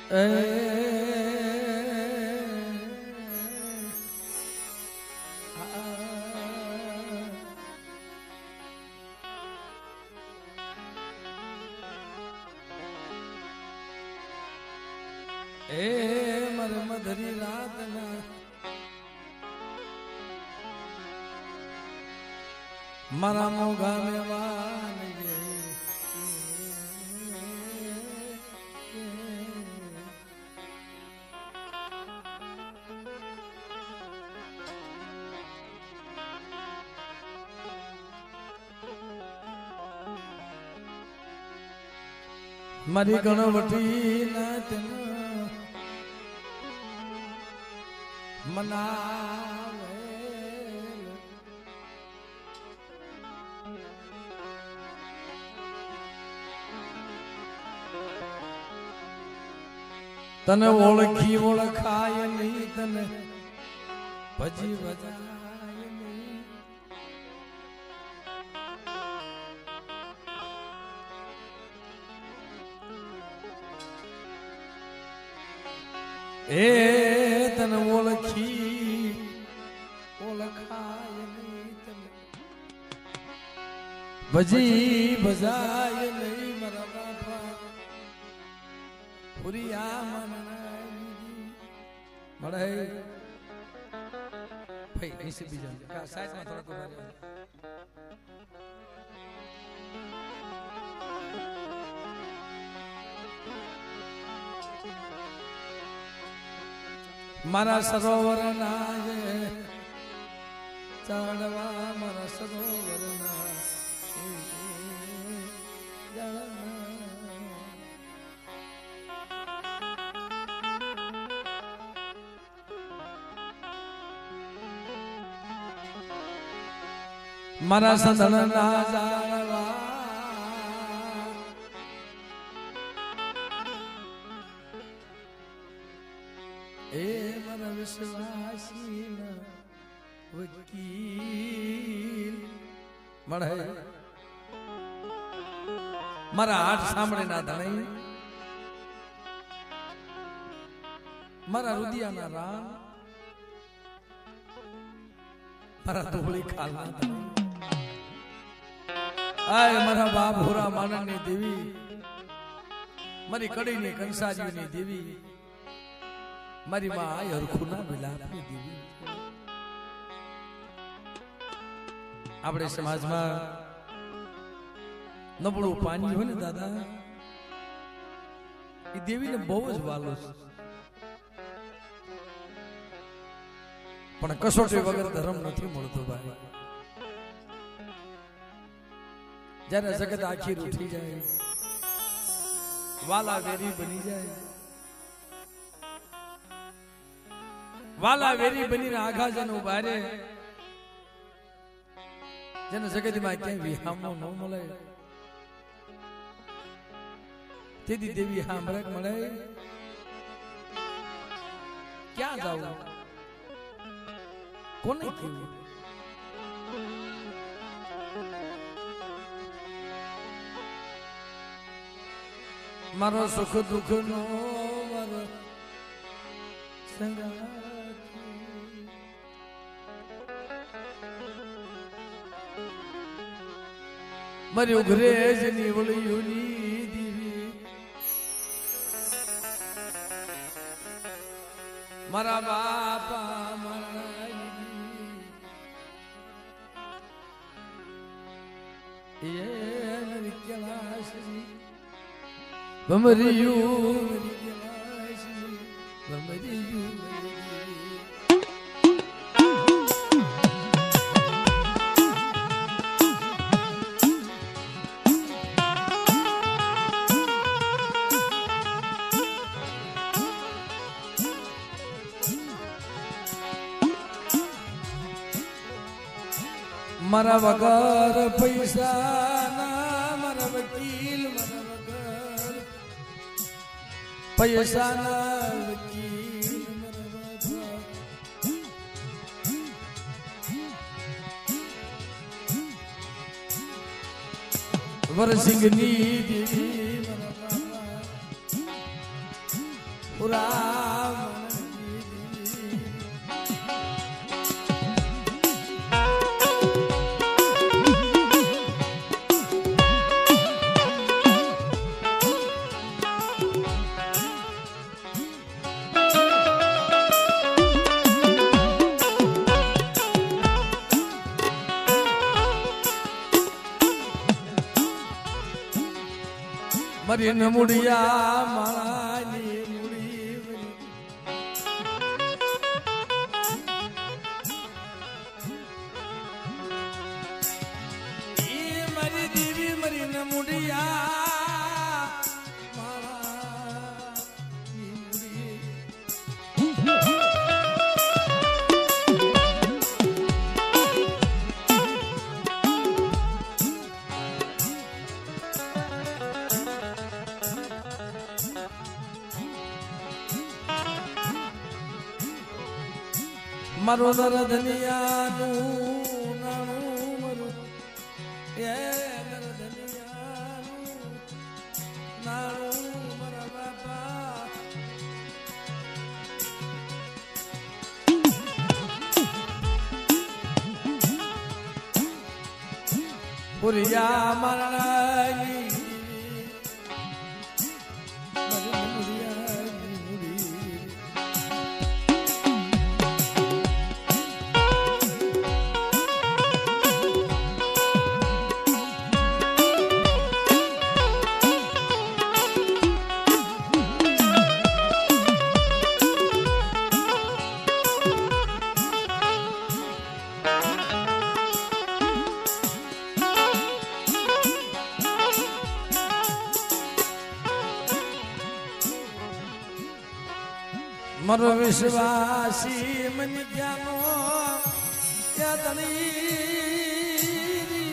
मर मधरी रात ना मरा मोगा में वान गे मरी गणवटी नाथ मनावे तने ओळखी ओळखाय नहीं तने भजी भजाय नहीं ए तने ओळखी ओळखाय नहीं तने भजी भजाय नहीं मरा बापा पुरिया मन मड़े भाई ऐसे भी जान का साइड में थोड़ा तुम्हारे मारा सरोवर नाये चढ़वा मारा सरोवर ना मारा संदन ना जावा ए मारा विश्वासी ना वकील मड़े मारा आठ सामने ना धणी मारा रुदिया ना राम मारा दुबली खालना धणी आय मारा बाप भूरा मानन ने देवी मारी कड़ी ने कंसाजी ने देवी मारी मां आय हरखुना विलाप ने देवी आपणे समाज में नबळू पानी हो ने दादा ई देवी ने बहु ज वालो पण कसोटी वगर धर्म नहीं मळतो भाई जरा जगत आखिर उठी जाए वाला वेरी बनी जाए वाला वेरी बनी आघा जन उबारे जन जगत में क्या विहामो न मळे तेदी देवी हामरक मळे क्या जाऊ कोने क्यों मारो सुख दुख नो मारो संगाती मरी उघरे जनी वळियोनी देवी मारा बापा मारा ये मेरी कैलाशजी बमरियू मेरी कैलाशजी बमरियू मारा वगर पैसा ना मारा वकील मारा वगर पैसा ना वकील मारा बाबा वर सिंह नी देवी मारा बाबा ભુરા મરી ન મુડિયા માળાની મુડી મારી દેવી મરી ન મુડિયા માળાની મુડી મારો નરધનિયાનું નાનું મરું એ નરધનિયાનું નાનું મારા બાપા પુરિયા મારાની મારો વિશ્વાસી મન જ્ઞાનો યાદની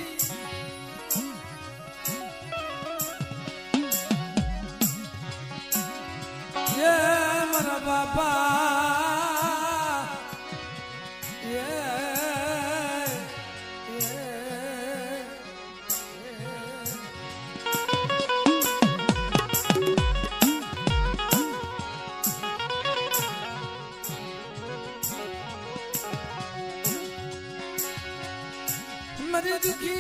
ये મારા બાપા मरे दुखी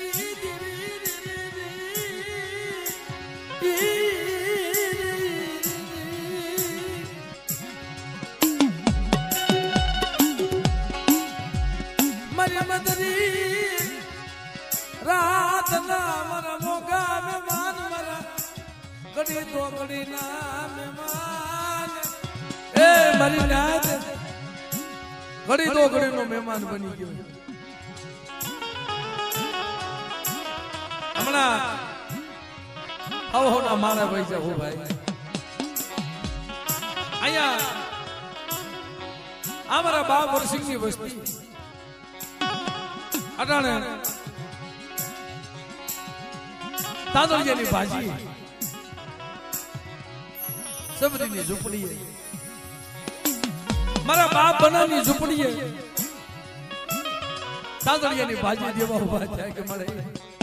मरे मदरी रात ना मरा मोगा मेहमान मरा कड़ी तो कड़ी ना मेहमान ए मरी नाथ कड़ी तो कड़ी नो मेहमान बनी गयो હમણાં આવો ના મારા પૈસા હો ભાઈ અહીંયા અમારા બા વરસિંહની વસ્તી અટાણે તાંદળિયાની ભાજી સબરીની ઝૂંપડી મારા બાપ બનાની ઝૂંપડી તાંદળિયાની ભાજી દેવા ઉભા થાય કે મળે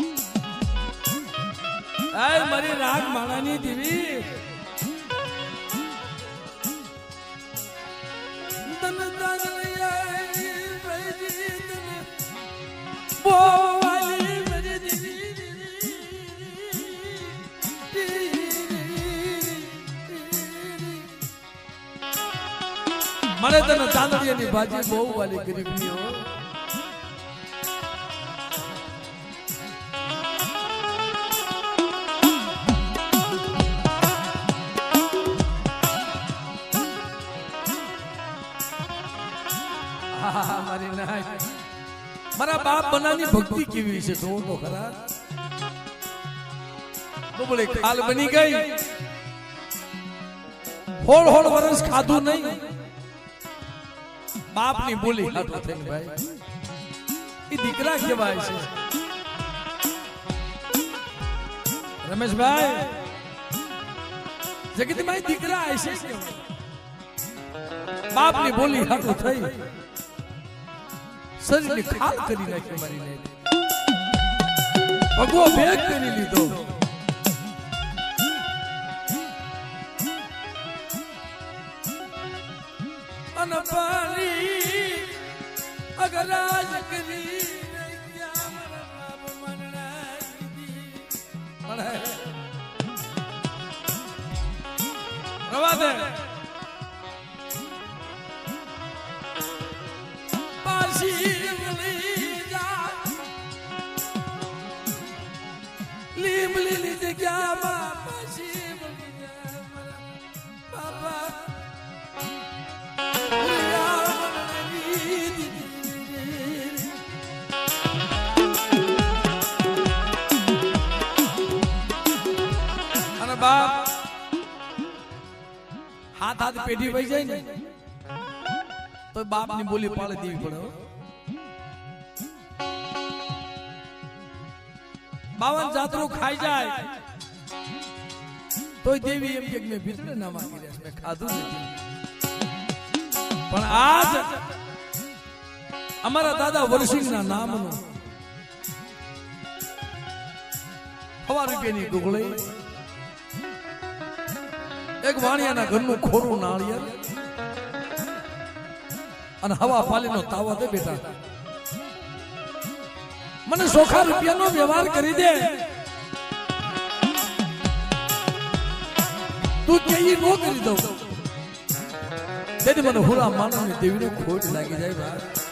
आय मरी राग माणानी देवी तन तांदळियानी भाजी तन बोवाली मरी देवी मरे तन तांदळियानी भाजी बोवाली गरीबी हो મારા બાપ બનાની ભક્તિ કેવી છે તો તો ખરા તો બોલે ખાલ બની ગઈ હોળ હોળ વર્ષ ખાધું નહીં બાપની બોલી હાટો થઈને ભાઈ એ દીકરા કેવાય છે રમેશભાઈ જગતમાં દીકરા છે બાપની બોલી હાટો થઈ શરીરની ખાલ કરી નાખી મારી ને ભગવો ભેગ કરી લીધો मन पानी अगर आज करी रवा दे पासी लीम लीली जगह पासी बाबा बाप हाथ हाथ पेढ़ी वही जाए ने तो बाप ने बोली पाले देवी पड़ो 52 जातरो खाई जाए तो देवी एम के में भीतर ना मांगी रहे में खादू नहीं पर आज हमारा दादा वर्षिंग ना नाम नो 1 रुपया ની ગુગળી एक वाणियाना घरनु खोरू नाळियर अन हवा पालीनो तावा दे बेटा मने सोखा रुपयानो व्यवहार करी दे तू केई नो करी दो तेरी मने हुरा मानवनी देवीने खोट लागी जाय बा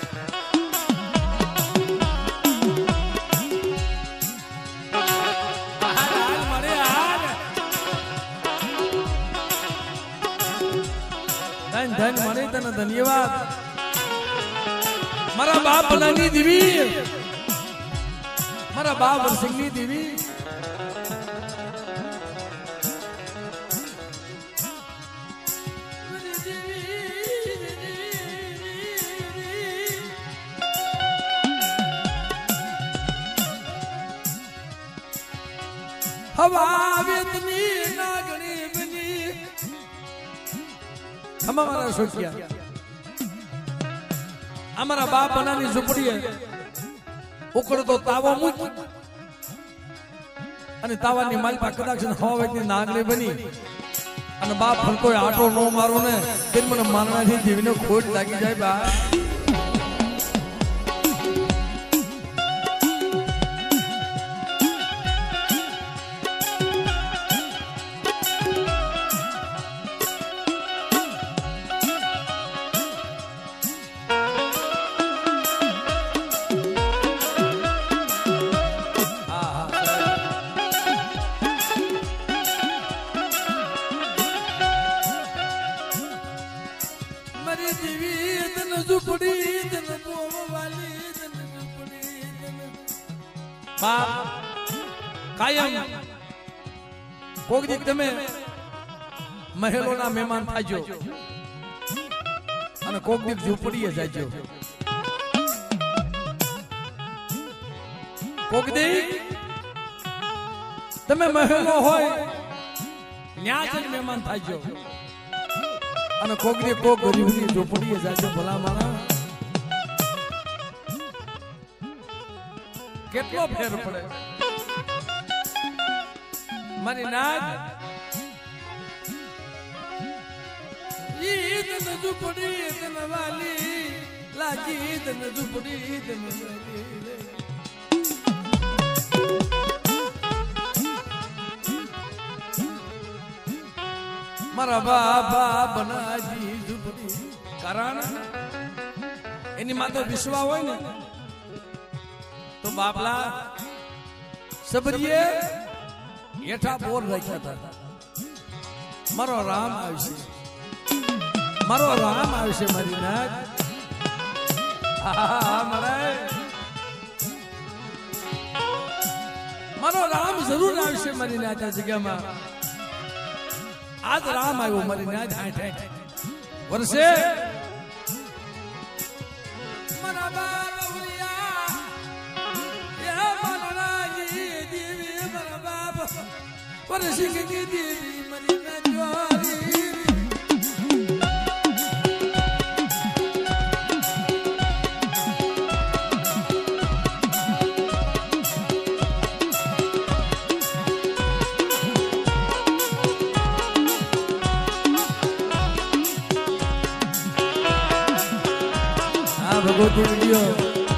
धन मने तन धन्यवाद मारा बाप बनानी देवी मारा बाप सिंगनी देवी हवा वेतनी नागणी बनी हमारा सोचिया हमारा बाप बनानी झुपड़ी है उकड़ तो तावा मुच अने तावानी मालपा कदाच हवा वेतनी नागणी बनी अने बाप फलको आटो नो मारो ने तेन मने मानवानी देवीने खोट लागी जाय बा कायम कोक दी तमे महेलोना मेहमान थाजो અને કોક દી ઝૂંપડીએ જાજો કોક દી તમે મહેલો હોય ન્યા જ મહેમાન થાજો અને કોક દી કોક ગરીબની ઝૂંપડીએ જાજો ભલા મારા કેટલો ફેર પડે મારી નાગ ईद न झुपड़ी न वाली लाजी ईद न झुपड़ी न वाली मारा बाबा बनाजी झुपड़ी कारण एनी माते विश्वा होय ने तो बापला सबरिये हेठा बोर राख्या था मारो राम आवशे मारो राम आवशे मारी नाग मारो राम जरूर आवशे मारी नाग आ जगह में आज राम आयो मारी नाग हाथ वर्षे मना बाबुलिया या मना जी देवी मना बाबा वर्षे की देवी मारी नाग जोरी ભગવતી વિડીયો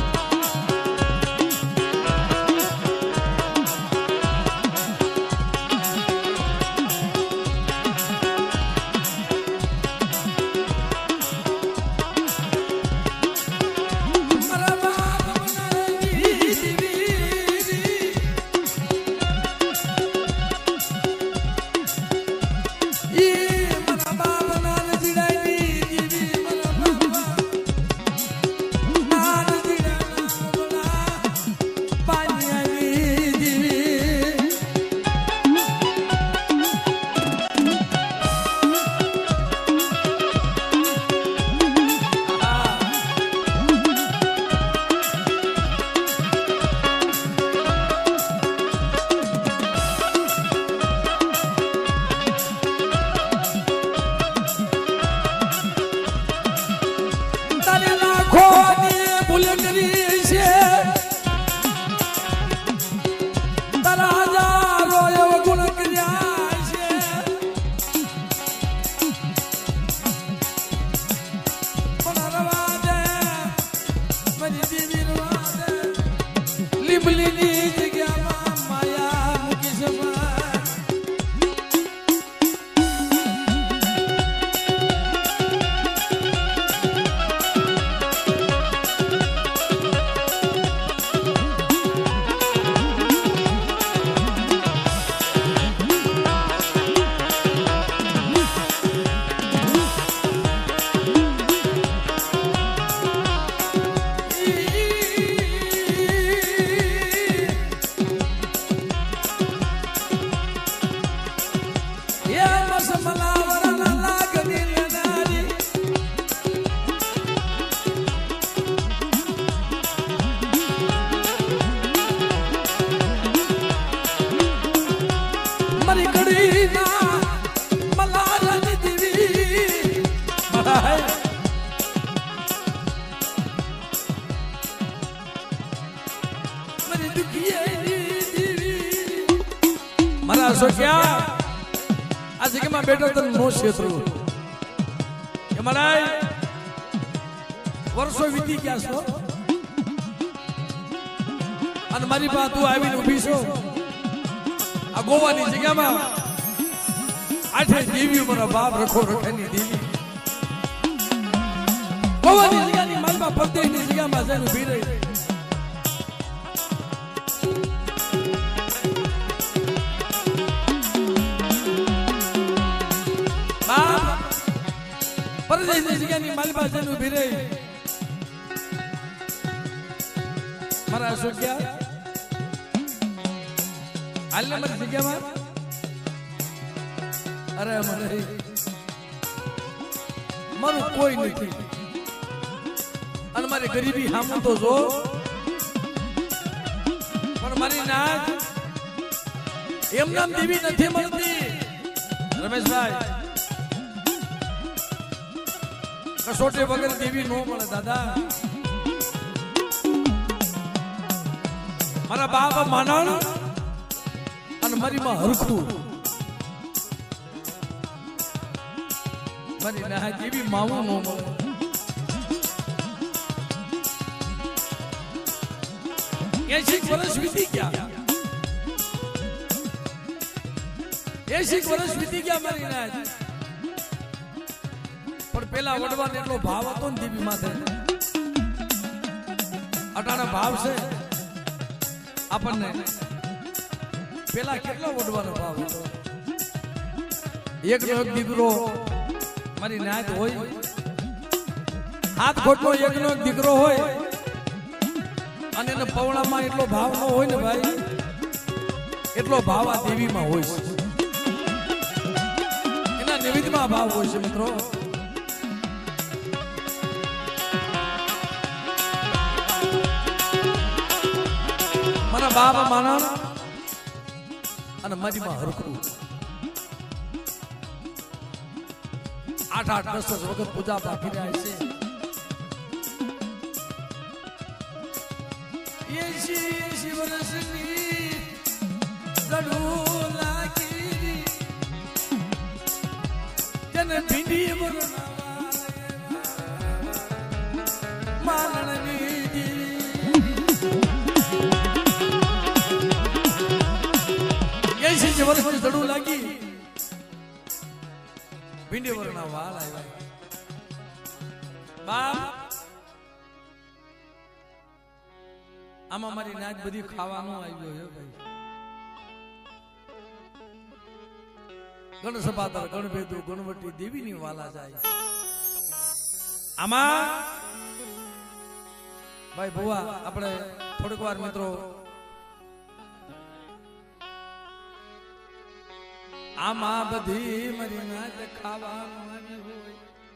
क्या आज के मैं बेटा तो नो क्षेत्र के मनाई वर्षों वीती क्या सो अन मारी बात तू आई भी उभी सो आ गोवा नी जगह में आठे देवी मरा बाप रखो रखे नी देवी गोवा नी जगह नी मारी बाप पत्ते नी जगह में जान उभी रही जगह नी माली पास जन उभी रही मारा सो क्या हाल मर जगह में अरे मन मारू कोई नहीं अन मारी गरीबी हम तो जो पर मारी नाच एम नाम देवी नहीं મળતી रमेश भाई कसोटे वगैरह देवी नो મળે दादा मारा बाप मानण अन मारी मां हरखू मारी ना देवी माऊ नो મળે 80 વર્ષ વીતી ગયા 80 વર્ષ વીતી ગયા મારી ના पेला वडवान एटलो भाव हतो ने देवी माथे अटाणा भाव छे आपने पेला केटलो वडवानो भाव हतो एकनो एक दीकरो मारी नात होय हाथ खोटनो एकनो एक दीकरो होय अने ने पवळामां एटलो भाव न होय ने भाई एटलो भाव आ देवी मां होय छे एना निमित्तमां भाव होय छे मित्रो मारा बाप मानण अने मारी मां हरखू 8-8 10 वखत पूजा बाकी रहे छे ये वर्षनी रडू लागी जन भिंडी वरना માનની દેવી 80 વર્ષની જડું લાગી ભીંડી વરના વાળ આવ્યા બાપ આમાં મારી નાચ બધી ખાવાનું આવ્યો હે ભાઈ ગણસપાતર ગણભેદુ ગણવટી દેવીની વાલા જાય આમાં ભાઈ ભુવા આપણે થોડીક વાર મિત્રો આમાં બધી મારી નાચ ખાવાનું આવ્યું હોય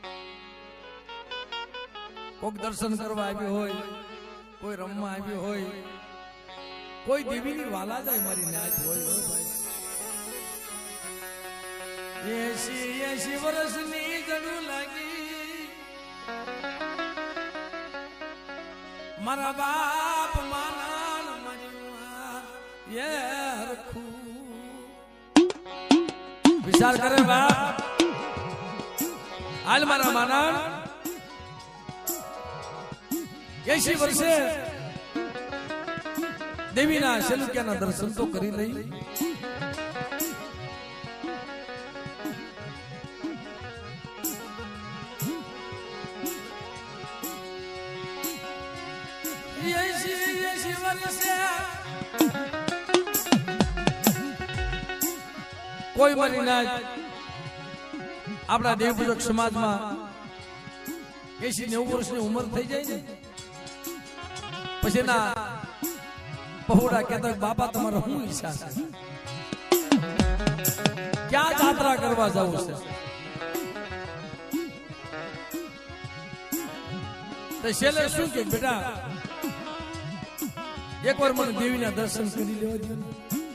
કોક દર્શન કરવા આવ્યો હોય કોઈ રમવા આવ્યો હોય કોઈ દેવીની વાલા જાય મારી નાચ હોય ભાઈ 80 વર્ષની જડું લાગી મારા બાપ માનાણ મારી એ હરખું વિચાર કરે બાપ હાલ મારા માનાણ 80 વર્ષે દેવીના શેલુક્યાના દર્શન તો કરી લઈ કોઈ મારી નાચ આપણા દેવપૂજક સમાજમાં 80-90 વર્ષની ઉંમર થઈ જાય ને પછી ના પહોળા કહેતા બાપા તમારો શું ઈચ્છા છે ક્યાં જાત્રા કરવા જવું છે તો છેલ્લે શું કે બેટા એકવાર મને દેવીના દર્શન કરી લેવા દો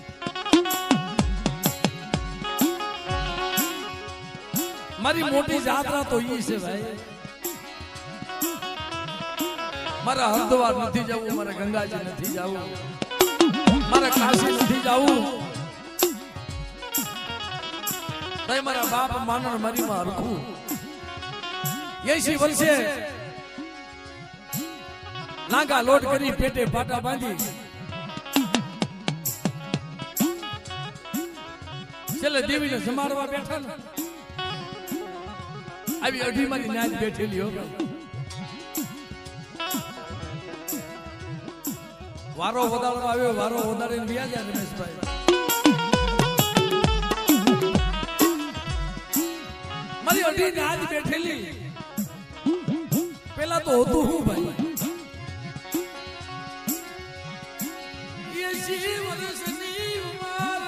મારી મોટી જાત્રા તો ઈ છે ભાઈ મારા હરદ્વાર નથી જવું મારા ગંગાજી નથી જવું મારા કાશી નથી જવું તઈ મારા બાપ માનણ મારી માં હરખું 80 વર્ષે લાંગા લોટ કરી પેટે પાટા બાંધી છેલ્લે દેવીને જમાડવા બેઠા ને આવી અઢી મારી નાચ બેઠેલી હો વારો વધારવા આવ્યો વારો વધારીને વ્યાજા રમેશભાઈ મારી અઢી નાચ બેઠેલી પેલા તો હતું હું ભાઈ 80 વર્ષની ઉંમર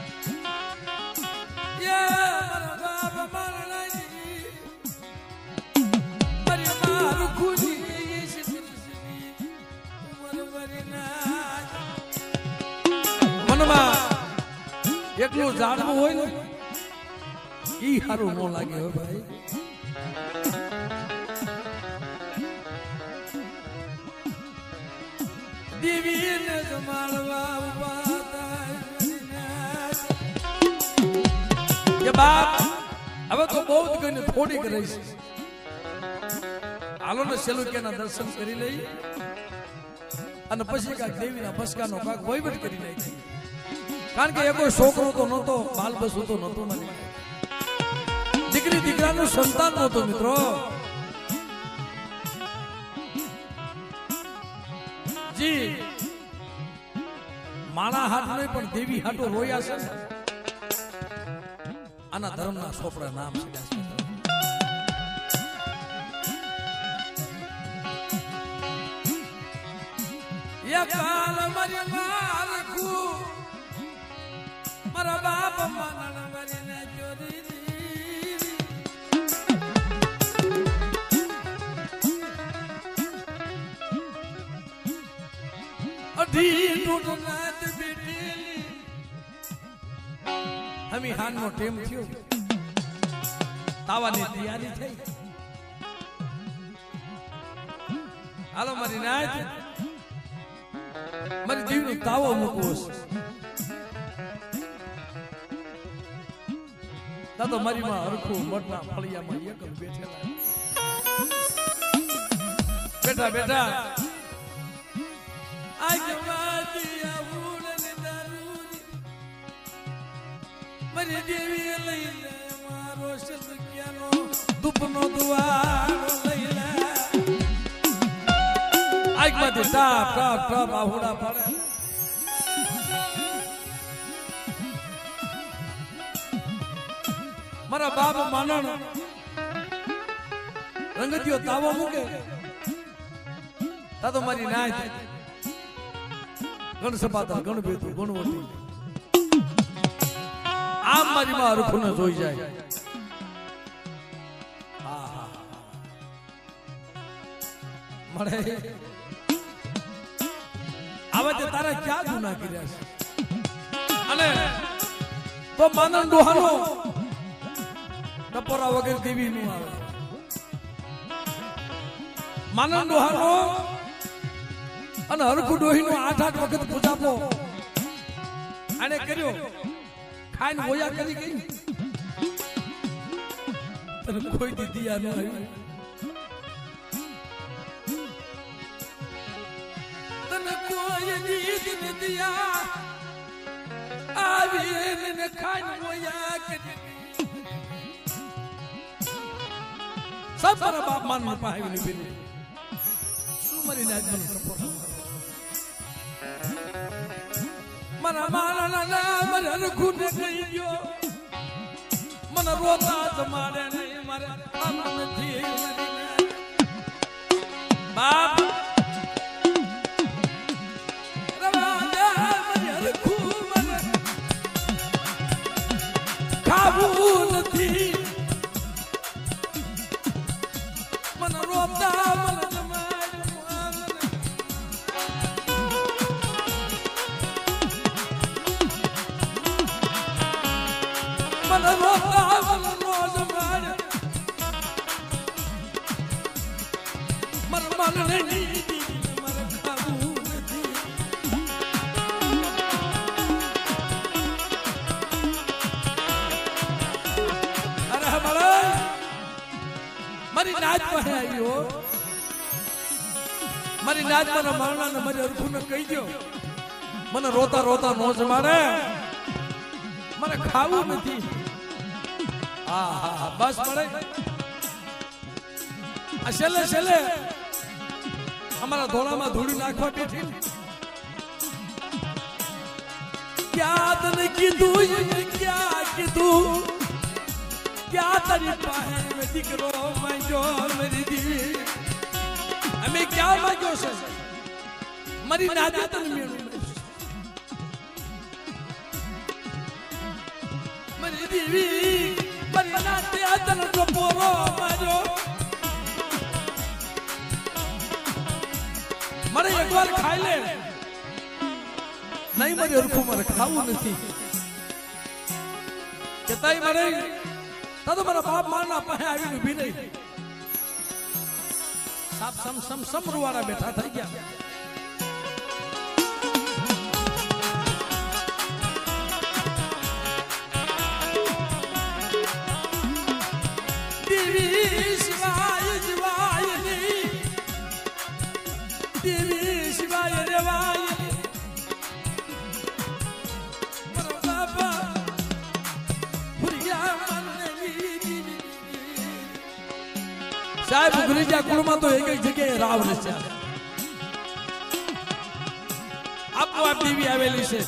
મારા બાપ મારા મનમાં એટલું જાણવું હોય ને ઈ સારું ન લાગે હો ભાઈ દેવીને જમાડવા ઉભા થાય બાપ હવે તો બહુ જ કહીને થોડીક રહીશ હાલો ને શેલુક્યાના દર્શન કરી લઈ અને પછી કાંક દેવીના બસકાનો કાંક વહીવટ કરી નાખી કારણ કે એ કોઈ છોકરો તો નહોતો બાલ બસુ તો નહોતો દીકરી દીકરાનું સંતાન નહોતું મિત્રો જી માણા હાથ નહીં પણ દેવી હાટો રોયા છે આના ધર્મના સોપડા નામ છે કાલ મારી મારખું મારા બાપ માનણ મરીને ચોરી અઢી ટૂટ નાત બેઠેલી હમી હાનનો ટેમ થયો તાવાની તૈયારી થઈ હાલો મારી નાચ મારી દેવીનો તાવો મૂકવો છે તો મારી માં હરખું મઠના ફળિયામાં એકલ બેઠેલા બેઠા બેઠા મારી દેવી લઈને મારો સદક્યાનો દુપનો દુવારો લઈ લે આગમાંથી ટાપ ટાપ ટાપ આહુડા પડે મારા બાપ માનણ રંગતીઓ તાવો મૂકે તા તો મારી નાય ગણ સપાતા ગણ ભેતું ગણવટી આમ મારી માં હરખું જોઈ જાય મળે આવે તે તારા ક્યાં ગુના કર્યા છે અને તો માનન ડોહાનો ટપોરા વગર દેવી નું આવે માનન ડોહાનો અને હરખું ડોહી નો 8-8 વખત પૂજાપો આને કર્યો ખાઈને હોયા કરી ગઈ તને કોઈ દીદી આ ન આવી તને કોઈ દીદી દીયા આવી ને ખાઈને હોયા કરી सब मारा बाप मान में पाए नहीं बिन सुमरी नाच मन मना माना ना मरे रखूं ने कहीं जो मना रोता तुम्हारे नहीं मरे आनंद थी बाप रवाजा मरे रखूं मरे काबू नहीं मारी नाच पर आई हो मारी नाच पर मारना ने मारी अरखू ने कही दो मने रोता रोता नो जमारे मने खावू नहीं हाँ बस पड़े छेले छेले हमारा धोला में धूड़ी नाखवा बैठी क्या तने कीधु क्या कीधु क्या तेरी पाहे में दिकरो मैं जो मेरी दीवी हमें क्या मांगो से मरी नादे तन मेरी दीवी मरी नादे तन तो पोरो मारो मरे एक बार खाई ले नहीं मरे और मरे खाऊ नहीं कितना ही मरे तो मेरा बाप मारना पाए आगे भी नहीं सब सम सम सम रुवारा बैठा था क्या देवी शिवाय शिवाय देवी शिवाय रेवाय साहेब गुरीजा कुल में तो एक जगह राव रचा आपको आप देवी आवेली से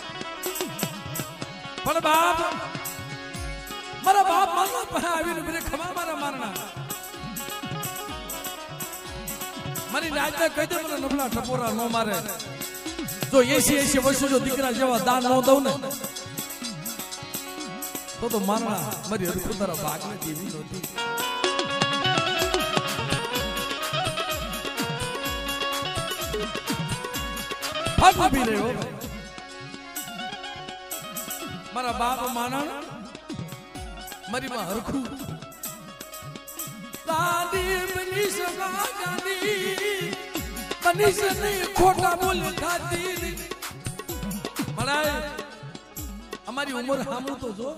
पर बाप मारा बाप मारना पाया आवेली मेरे खमा मारा मारना मारी नाच में कहते मेरा नबला ठपोरा नो मारे तो ऐसी ऐसी वस्तु जो दिख रहा जवा दान नो दो ने तो मारना मारी हरखू तरह भाग में देवी होती फट भी रहे हो मारा बाप माना मरी मां हरखू दादी बनी सगा गानी बनी से नहीं खोटा बोल खाती मराए हमारी उम्र हमू तो जो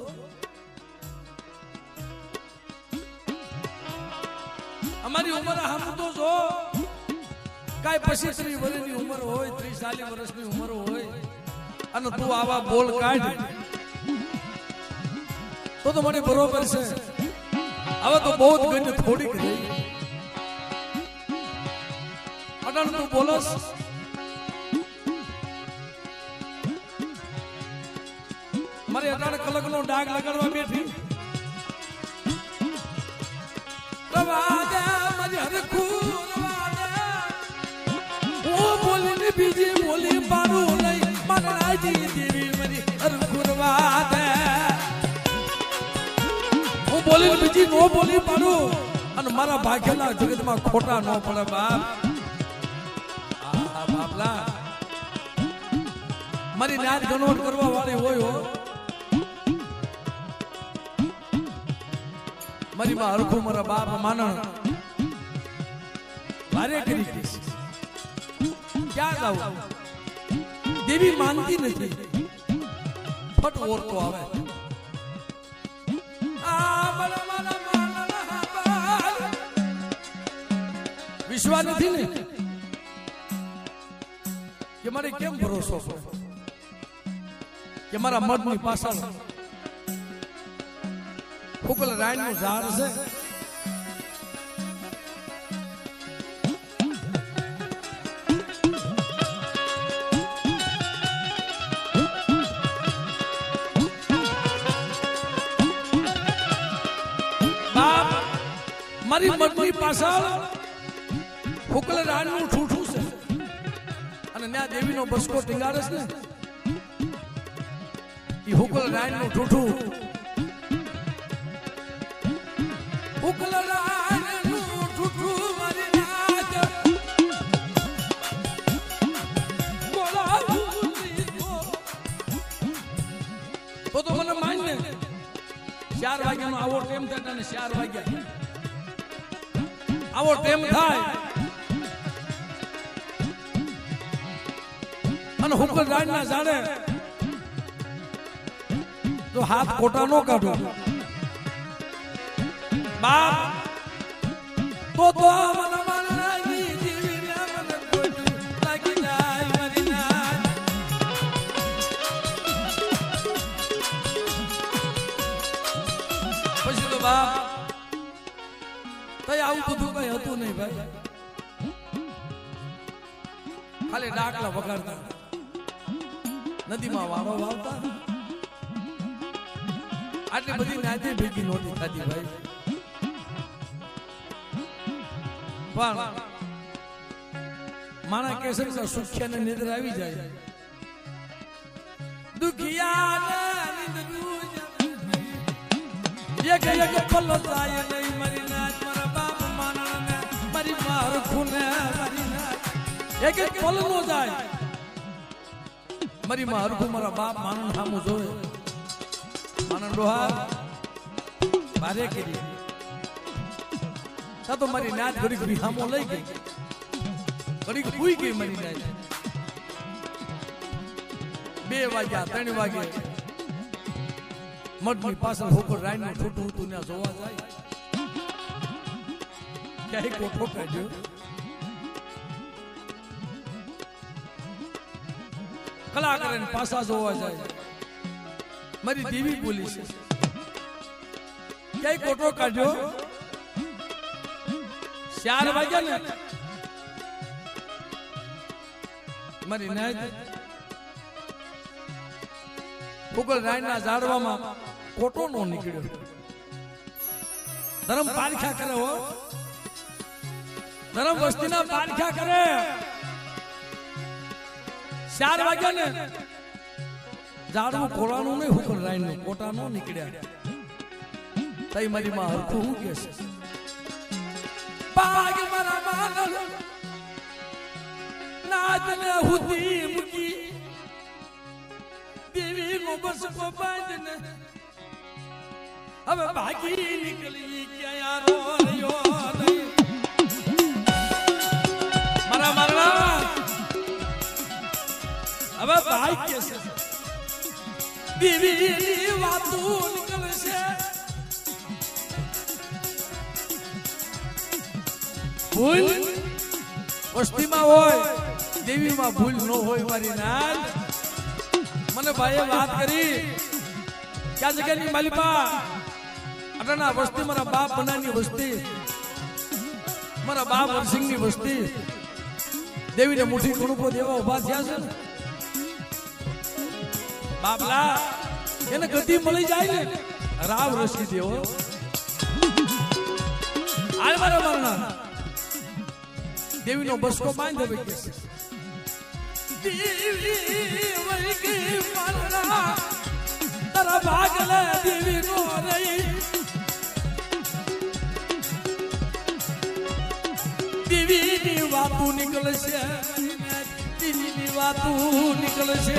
हमारी उम्र हमू तो जो કાઈ 25 વર્ષની ઉંમર હોય 30 વર્ષની ઉંમર હોય અને તું આવા બોલ કાઢ તો મને બરોબર છે. હવે તો બહુ જ ગંજ થોડીક રહી અટણ તું બોલસ મારે અટાણે કલકનો ડાઘ લગાડવા બેઠી રવાદે મારી હરખું રવાદે હું બોલીને બીજી બોલી પાડું નહીં મારે રાજી દેવી મારી હરખું રવાદે હું બોલીને બીજી નો બોલી પાડું અને મારા ભાગ્યના જગતમાં ખોટા ન પડે બાપ. આ બાપલા મારી નાચ ગણોટ કરવા વાળી હોય હો મારી માં હરખું મારા બાપ માનણ ભારે કરી દઈશ. ક્યાં જાવ દેવી માનતી નથી ફટ ઓરતો આવે વિશ્વાસ નથી ને કે મારે કેમ ભરોસો કે મારા મઢની પાછળ ફુકલ રાય નું ઝાડ છે બાપ મારી મઢની પાછળ ફુકલ રાય નું ઠૂઠું છે અને ત્યાં દેવીનો બસકો ટીંગાડે છે ને એ ફુકલ રાય નું ઠૂઠું તો મને માન ને 4 વાગ્યાનો આવો ટાઈમ થાય ને 4 વાગ્યા આવો ટાઈમ થાય અને હુકલ રાયના ઝાડે તો હાથ ખોટા નો કાઢો બાપ તો મને માન લાગી જીવી મને કોઈ લાગી જાય મારી ના પછી તો બાપ તઈ આવું બધું કઈ હતું નહીં ભાઈ ખાલી ડાકલા વગાડતા નદીમાં વાળો વાવતા આટલી બધી નાચે ભેગી નહોતી થતી ભાઈ પણ માણા કેસર ના સુખ્યા ને નિદ્ર આવી જાય દુખિયા એક એક પલ જાય નહીં મારી નાચ મારા બાપ માનણ ને મારી માર ખૂને મારી નાચ એક એક પલ નો જાય મારી માર ખૂ મારા બાપ માનણ સામું જોવે માનણ ડોહા ભારે કરી તા તો મારી નાચ ઘડીક વિહામો લઈ ગઈ ઘડીક ભૂઈ ગઈ મારી નાચ 2 વાગ્યા 3 વાગે મઢની પાછળ હોકર રાયનું ઠૂઠું હતું ને જોવા જાય ક્યાંય કોઠો કાઢ્યો કલાકારોને પાછા જોવા જાય મારી દેવી બોલી છે ક્યાંય કોઠો કાઢ્યો 4 વાગ્યા ને મારી નાચ ફુકલ રાયના ઝાડવામાં કોટો નો નીકળ્યો ધર્મ પારખા કરે હો ધર્મ વસ્તીના પારખા કરે 4 વાગ્યા ને ઝાડવું ખોળાનું નહીં ફુકલ રાયનું કોટા નો નીકળ્યા તઈ મારી માં હરખું હું કે છે પાગ મારા માનલ નાચ ને હુતી મુકી દેવી નો બસ કો બાંધને હવે ભાગી નીકળી ક્યાં યારો રહ્યો નહીં મારા મારવા હવે ભાઈ કે છે દેવી ની વાતો નીકળશે ભૂલ વસ્તીમાં હોય દેવીમાં ભૂલ ન હોય મારી નાલ મને ભાઈએ વાત કરી ક્યાં જગ્યાની માલિપા અટાના વસ્તી મારા બાપ બનાની વસ્તી મારા બાપ વરસિંહની વસ્તી દેવીને મુઠ્ઠી કણુકો દેવા ઉભા થયા છે ને બાપલા એને ગતિ મળી જાય ને રાવ રસી દેવો હાલ મારા મારના દેવીનો બસકો બાંધ દે કે દેવી વઈ ગઈ મારના તારા ભાગલે દેવી નો રહી દેવીની વાતું નીકળશે દેવીની વાતું નીકળશે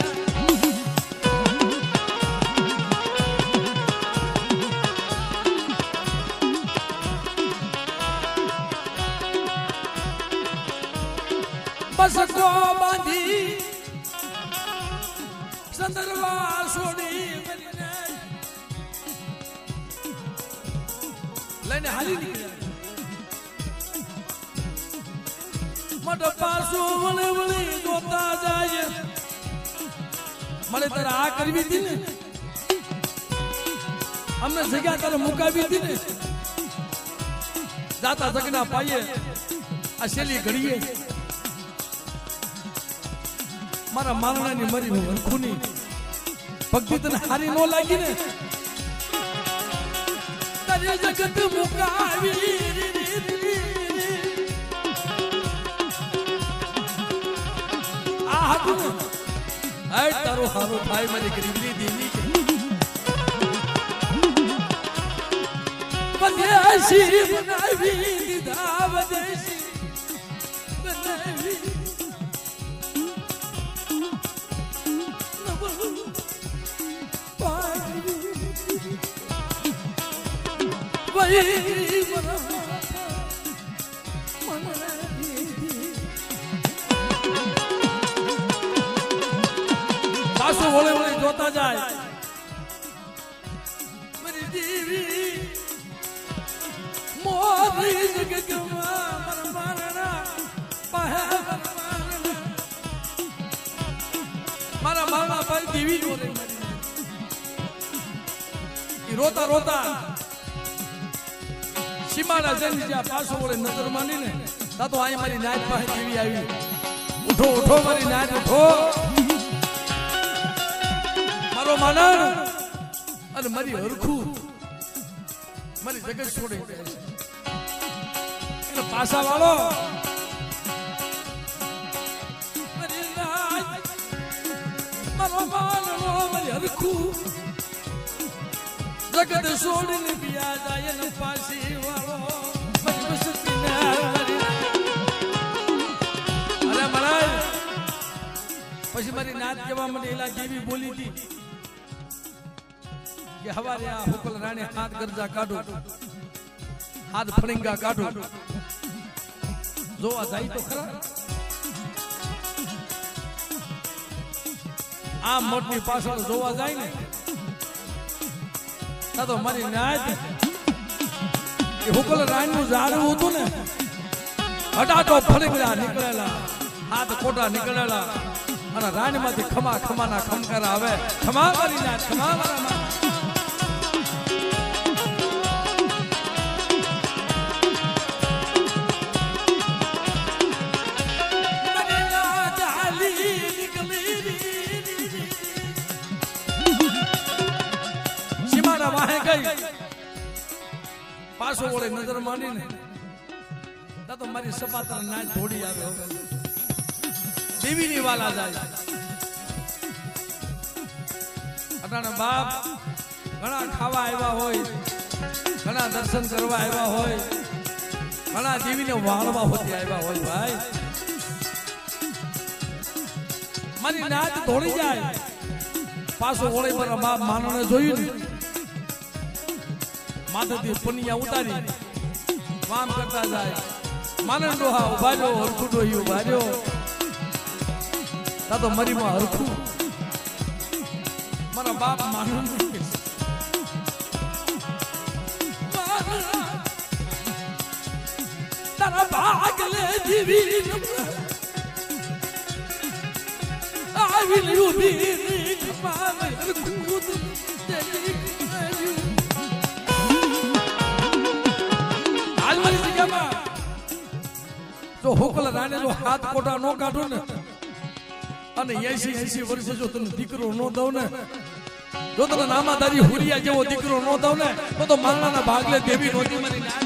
બસકો બાંધી સંદર્ભા છોડી લઈને હાલી નીકળ્યા મટ પાછો વળે વળે જોતા જાય મને તારે આ કરવી હતી ને અમને જગ્યા તારે મુકાવી હતી ને જાતા જગના પાયે આ શેલી ઘડીએ મારા મારણાની મરી ખૂની ભક્તિ તને હારી નો લાગી ને તારી જગત મુકાવી આ હતું ને તારો હારો ભાઈ મારી ગરીબની દીની વદેશી બનાવી દીધા વદેશી બનાવી પાછો વળે વળે જોતા જાય મારી દેવી મોરી જગતમાં મારા મારા ભાઈ દેવી નો રે રોતા રોતા સીમાના જન જ્યાં પાછો વળે નજર માંડી ને તા તો અહીં મારી નાચ પાસે દેવી આવી ઉઠો ઉઠો મારી નાચ ઉઠો મારો માનર અને મારી હરખું મારી જગત છોડે એને પાછા વાળો મારી નાચ મારો માનરો મારી હરખું જગત છોડીને પિયા જાય ને પાછી વાળો અરે મહારાજ પછી મારી નાત કહેવા માટે એલા જેવી બોલી હતી કે હવારે આ હુકલ રાણે હાથ ગરજા કાઢો હાથ ફળિંગા કાઢો જોવા જાય તો ખરા આ મોટની પાછળ જોવા જાય ને તો મારી નાત એ હુકલ રાણનું ઝાડવું હતું ને હટાતો ફળિંગા નીકળેલા હાથ કોટા નીકળેલા અને રાણીમાંથી ખમા ખમાના ખમકારા આવે ખમા મારી નાત ખમા મારા પાછો વળે નજર માંડીને તો મારી સપાતર નાચ થોડી આવે દેવીની વાલા જાય અટાણા બાપ ઘણા ખાવા આવ્યા હોય ઘણા દર્શન કરવા આવ્યા હોય ઘણા દેવીને વાળવા હોતી આવ્યા હોય ભાઈ મારી નાચ થોડી જાય પાછો વળે મારા બાપ માનવને જોયું ને માથેથી પનિયા ઉતારી વામ કરતા જાય માનન ડોહા ઉભા રહ્યો હરખું ડોહી ઉભા રહ્યો તા તો મરીમાં હરખું મારા બાપ માનન તારા ભાગ લે ને જીવી આવી ઉભી ખમાવે ખુદ હાલ મારી જગ્યામાં જો હોકલ રાણેનો હાથ કોટા નો કાઢો ને અને 80 વર્ષે જો તને દીકરો નો દઉં ને જો તને નામાધારી હુરિયા જેવો દીકરો નો દઉં ને તો મારણાના ભાગલે દેવી નોતી મારી નાખ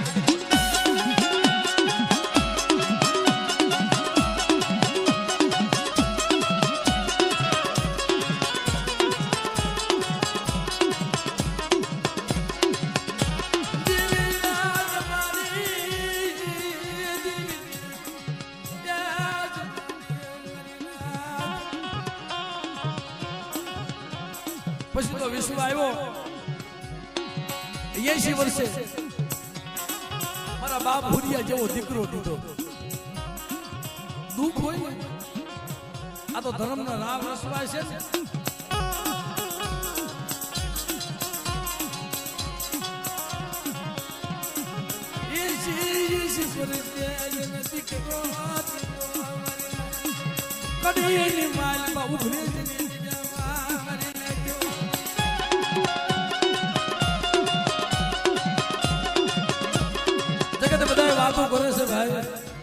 પછી તો વિશ્વ આવ્યો 80 વર્ષે મારા બાપ હુરિયા જેવો દીકરો દીધો દુઃખ હોય ને આ તો ધર્મના રાવ રસવાય છે ને કડીની માલમાં ઉભરે વાતો કરે છે ભાઈ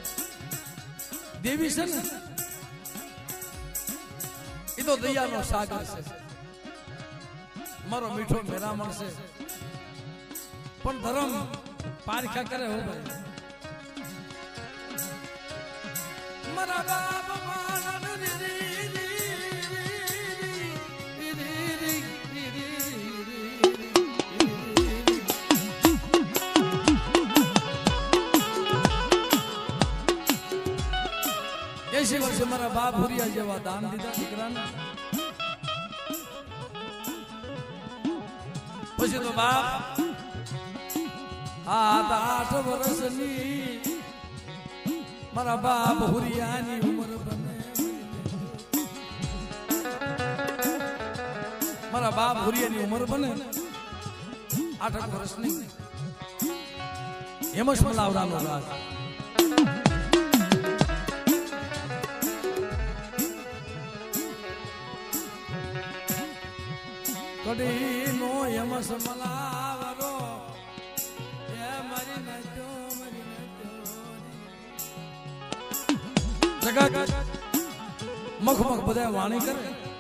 દેવી છે ને એ તો દયાનો સાગર છે મારો મીઠો મેરામણ છે પણ ધર્મ પારખા કરે હો ભાઈ મારા બાપ વર્ષે મારા બાપ હુરિયા જેવા દાન દીધા દીકરાને પછી તો બાપ 8 વર્ષની મારા બાપ હુરિયાની ઉંમર બને મારા બાપ હુરિયાની ઉંમર બને 8 વર્ષની હેમશ મલાવરાનો રાજ કડીનો યમસ મલાવરો એ મારી નજો જગત મખમખ બધા વાણી કરે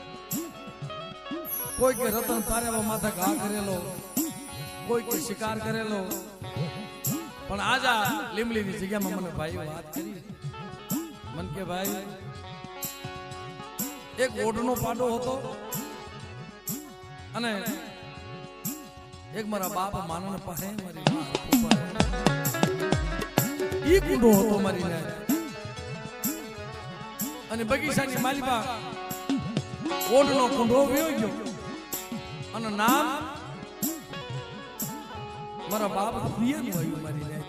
કોઈ કે રતન પારેવા માથા ઘા કરેલો કોઈ કે શિકાર કરેલો પણ આજા લીમલીની જગ્યામાં મને ભાઈ વાત કરી મન કે ભાઈ એક ઓઢનો પાડો હતો અને એક મારા બાપ માનન પાસે મારી ઈ કુંડો હતો મારી ને અને બગીચાની માલિકા ઓઢનો કુંડો વયો ગયો અને નામ મારા બાપ પ્રિયનું આવ્યું મારી ને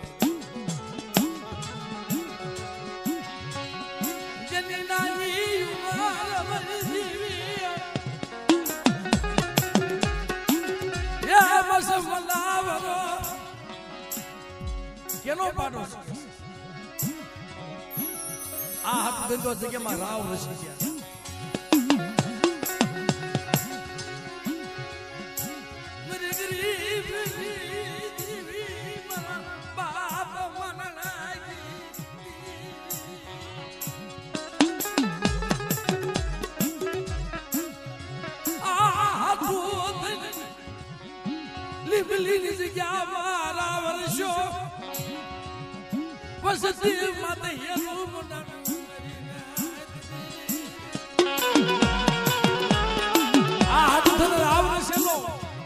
કેનો પાડો આ હાથ ધંધો જગ્યામાં રાવ રસી ગયા લીલી જગ્યામાં રાવ રસ્યો વસતી માતે હેલું આ હાથ ધન રાવ રસેલો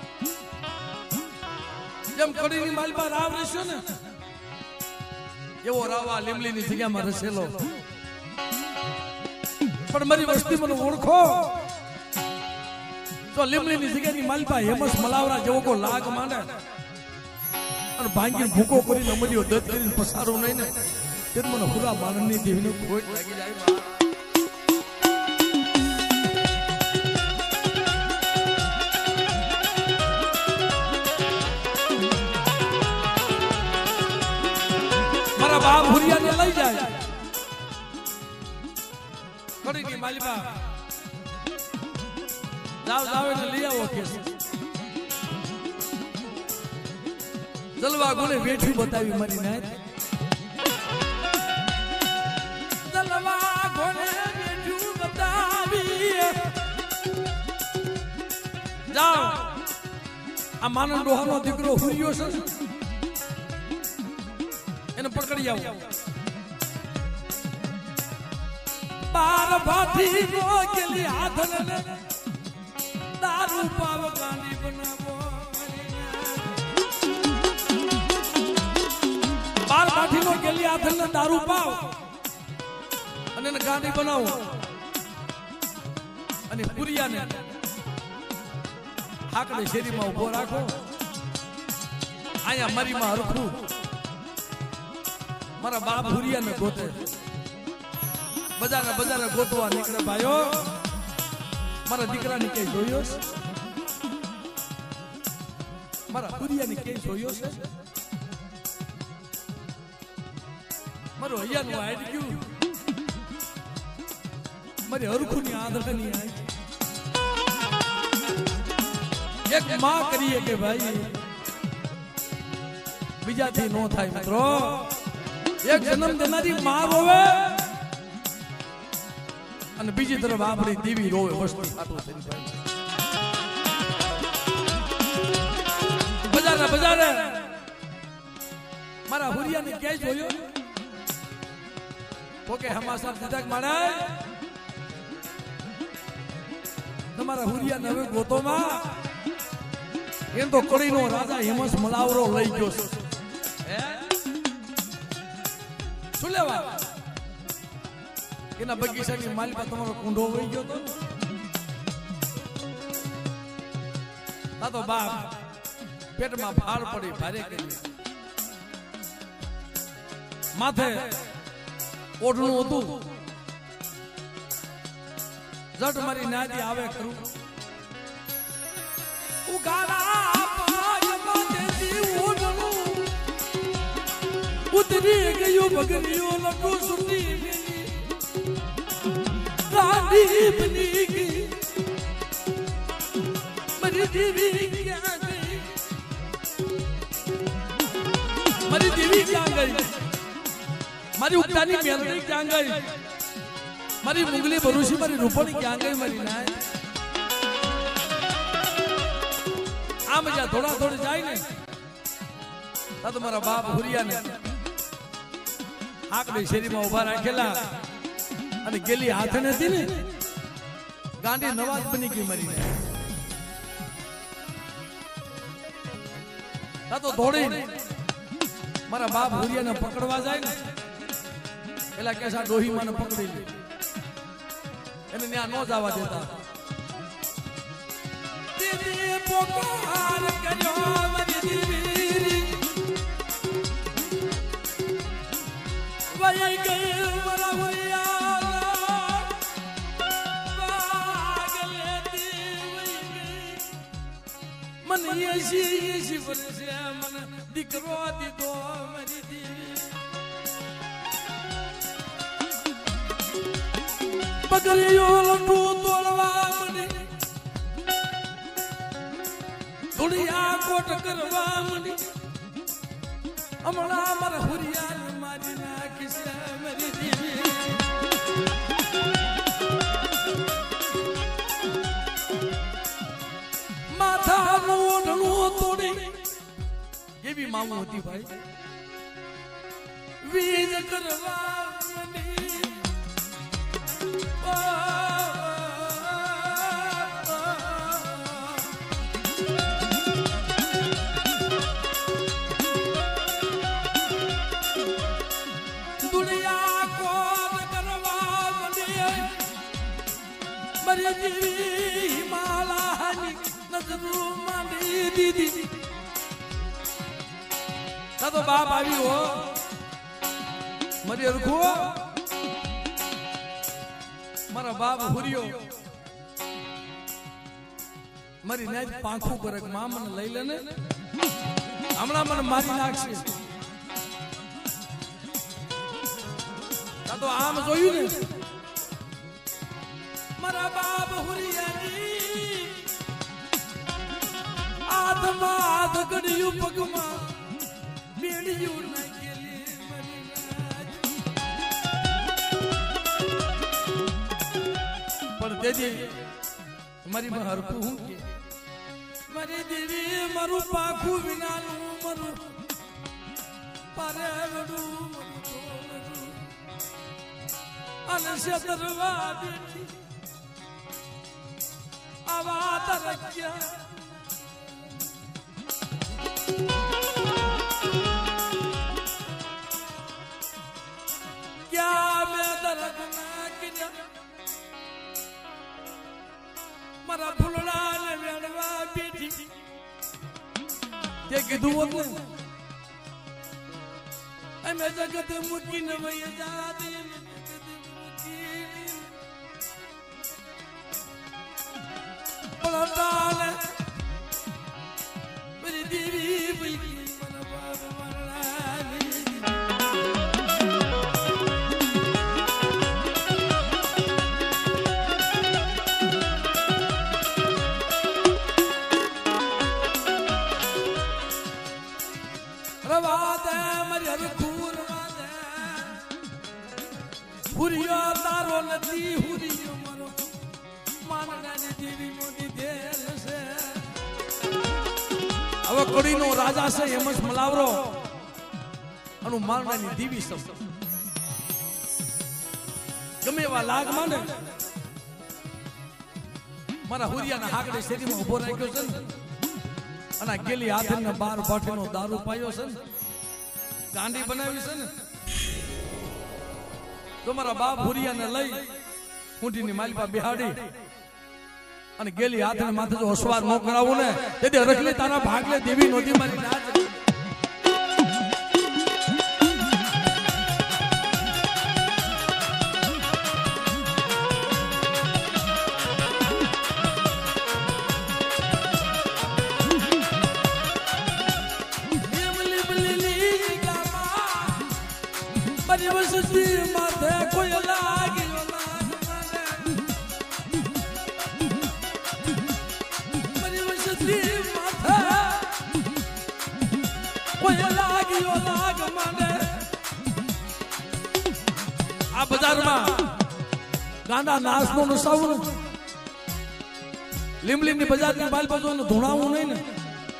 જેમ કડીની માલમાં રાવ રસ્યો ને એવો રાવા લીમલીની જગ્યામાં રસેલો પણ મારી વસ્તી મને ઓળખો તો લીમલીની જગ્યાની માલપા હેમસ મલાવરા જેવો કો લાગ માંડે અને ભાંગી ભૂકો કરીને અમરીઓ દત કરીને પસારો નહીં ને તે મને ખુદા માનની દેવીને ખોટ લાગી જાય મારા બાપ હુરિયાને લઈ જાય मालिबा जाओ जाओ ने लिया वो केस जलवा गुने बेठू बतावी मरी नाय जलवा गुने बेठू बतावी जाओ आ मानन डोहानो दीकरो हुरियो છે એને પકડી આવો બાર ભાઠી નો કેલી હાથને દારૂ પાવ ગાંડી બનાવો બાર ભાઠી નો કેલી હાથને દારૂ પાવ અને એને ગાંડી બનાવો અને પુરિયાને હાકડે શેરીમાં ઉભો રાખો આયા મરીમાં હરખું મારા બાપ હુરિયાને ગોતે બજારે ગોતવા નીકળે ભાઈઓ મારા દીકરાને કઈ જોયો છે મારા હુરિયાને કઈ જોયો છે મારો હૈયાનું હાઈટ ગયું મારી હરખુની આંધળની આવી एक मां करिए के भाई बीजा थी नो थाय मित्रो एक जन्म देनारी मां रोवे અને બીજી તરફ આપણી દેવી રોવે વસ્તી આટલું થઈ ભાઈ બજારે મારા હુરિયાને ક્યાંય જોયો તો કે હમાસા દીધા મારા તમારા હુરિયાને હવે ગોતોમાં એમ તો કડીનો રાજા હિમસ મલાવરો લઈ ગયો છે શું લેવા એના બગીચાની માલિકા તમારો કુંડો વહી ગયો તો આ તો બાપ પેટમાં ફાળ પડી ભારે કરી માથે ઓઢણું હતું જટ મારી નાદી આવે કરું ઉગાડા પાયમાં દેતી ઓઢણું ઉતરી ગયું બગડીઓ લટો સુટી ગઈ ગાડી બની ગઈ મારી દેવી ક્યાં ગઈ મારી દેવી ક્યાં ગઈ મારી ઉગતાની મેલડી ક્યાં ગઈ મારી મુંગલી ભરૂસી મારી રૂપણી ક્યાં ગઈ મારી નાય આમ જ્યાં થોડા થોડી જાય ને તા તો મારા બાપ હુરિયાને આકડી શેરીમાં ઉભા રાખેલા અને ગેલી હાથે નથી ને ગાંડી નવાજ બની ગઈ મારી તા તો દોડી મારા બાપ હુરિયાને પકડવા જાય ને પેલા કેસા ડોહી માને પકડી લે એને ત્યાં નો જવા દેતા દીદી પોકાર કર્યો મારી દીવી વઈ ગઈ મારા વૈયા વાગલે દીવી મને એસી વર્ષે મને દીકરો દીધો મારી દીવી પગલીઓ લટું તોડવા મળી ધુળિયા કોટ કરવા મળી હમણાં મારા હુરિયા મારી નાખી છે મારી દેવી માથાનું ઓઢણું તોડી એવી માવું હતી ભાઈ વીજ કરવા મળી દુનિયા કોણ કરવા મળે મારી દેવી હિમાલયની નજરો માંડી દીધી તા તો બાપ આવી હો મારી અરખો મારા બાપ હુરિયો મારી નાજ પાંખું કરે માં મને લઈ લે ને હમણાં મને મારી નાખશે તો આમ જોયું ને मारा बाप हुरियानी आत्मा आद गड़ियों पगमा बेड़ियों न गेली पर देवी मारी में हरकू हूँ के मारी देवी मारू पाखू विनालू मारू पारे वडू मारू अनसे दरवा बेटी आवाज रखिया क्या मैं दर्द ना किया मारा फुलड़ा ने वेड़वा बेटी ते कीधुं ने मैं जगत मुकी न वही जाती पलटाल मेरी दीवी वही मन बाप मरलानी रवादे मरियर खूर वादे हुरियो तारो नदी हुरियो मरो मानना ने देवी मोदी देल से अब कड़ी नो राजा से हेमस मलावरो अनु मानना ने देवी सब गमे वा लाग माने मारा हुरिया ना हाकड़े सेरी में उभो राख्यो छे અને ગેલી હાથને બાર પાટીનો દારૂ પાયો છે ને ગાંડી બનાવી છે ને તો મારા બાપ ભુરિયાને લઈ ઊંટીની માલપા બેહાડી અને ગેલી હાથને માથે જો અસવાર ન કરાવું ને તેથી રખલી તારા ભાગલે દેવી નોધી મારી નાચ परिवसती माथे कोई लागी परिवसती माथे कोई लागी लाग माने आ बाजार में गांडा नाच नो नसावू લીમલીની બજારની બાલ બાજુને ધૂણાવું નહીં ને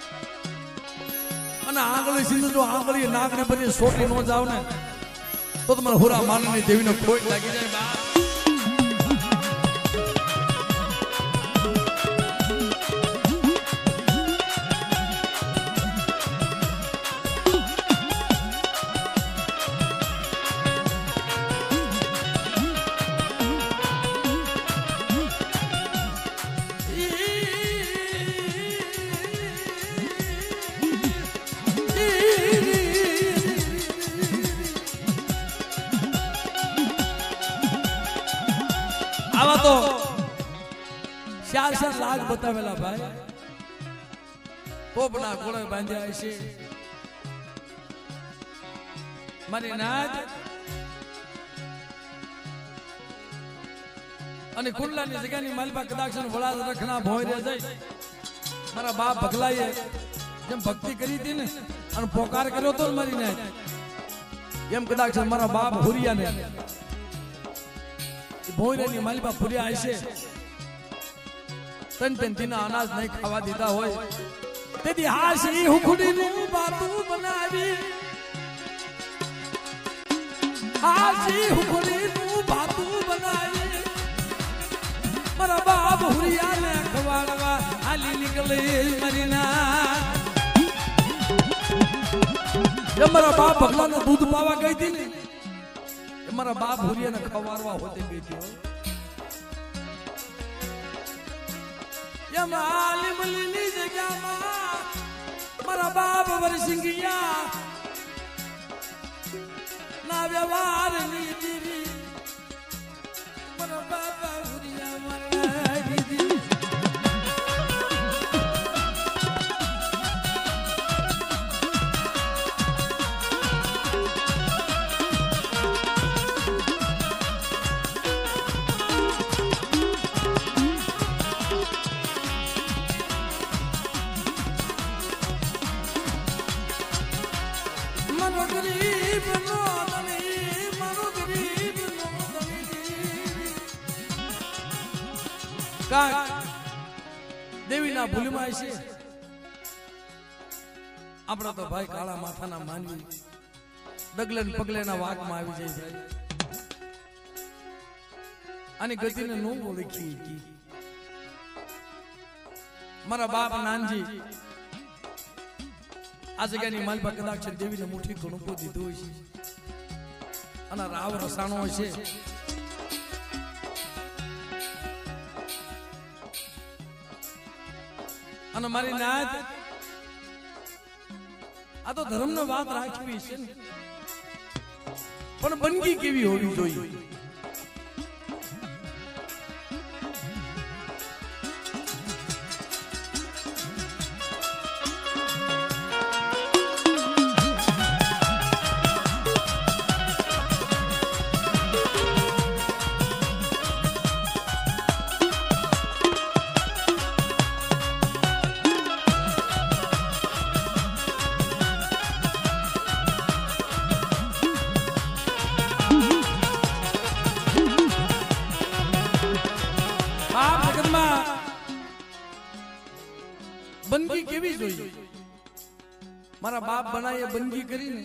અને આંગળી સિંધુ જો આંગળી નાગણી બની સોટી નો જાવ ને तो तुम्हारा हुरा माननी देवी ने कोई लगी जाए बात आवा तो 4 लाख बतावेला भाई पोपना कोळे बांध्या છે મારી નાદ અને કુંડલાની જગ્યાની માલપા કદાક્ષન વળા રખના ભોય રે જાય મારા બાપ ભગલાએ જેમ ભક્તિ કરી હતી ને અને પોકાર કર્યો તો મારી નાદ એમ કદાક્ષન મારા બાપ હુરિયાને ભોયરાની માલપા ફુર્યા હશે તન દિના અનાજ નહીં ખાવા દીધા હોય તેથી હાસી હુખડીનું બાતું બનાવી હાસી હુખડીનું બાતું બનાવી મારા બાપ હુરિયાને ખવાડવા હાલી નીકળે મરીના जब मारा बाप भगला ने दूध पावा गई थी ने मारा बाप हुरिया ने खवारवा होते बेटी हो या माली मलिनी जगह मारा बाप वरसिंगिया ना व्यवहार नी दीदी मारा बाप हुरिया मरना दीदी નો ધણી મારો ગરીબ નો ધણી કાક દેવીના ભૂલમાં છે આપણા તો ભાઈ કાળા માથાના માનવી ડગલે ને પગલેના વાગમાં આવી જાય ભાઈ અને ગતિને નો ઓળખી હતી મારા બાપ નાનજી આ જગ્યાની માલપા કદાચ દેવીને મુઠ્ઠી ઘણું દીધું હોય છે અને રાવ રસાણો હોય છે અને મારી નાત આ તો ધર્મનો વાત રાખવી છે ને પણ બંદગી કેવી હોવી જોઈએ બંદગી કેવી જોઈએ મારા બાપ બનાએ બંદગી કરીને